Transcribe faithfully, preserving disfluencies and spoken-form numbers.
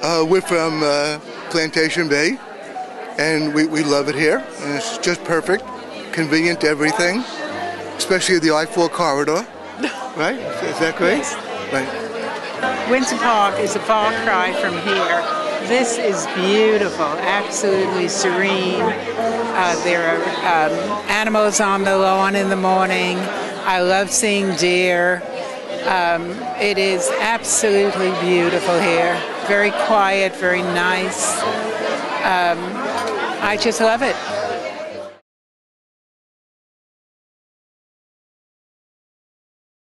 Uh, we're from uh, Plantation Bay, and we, we love it here. And it's just perfect, convenient to everything, especially the I four corridor. Right? Is that great? Yes. Right. Windsor Park is a far cry from here. This is beautiful, absolutely serene. Uh, there are um, animals on the lawn in the morning. I love seeing deer. Um, it is absolutely beautiful here. Very quiet, very nice. Um, I just love it.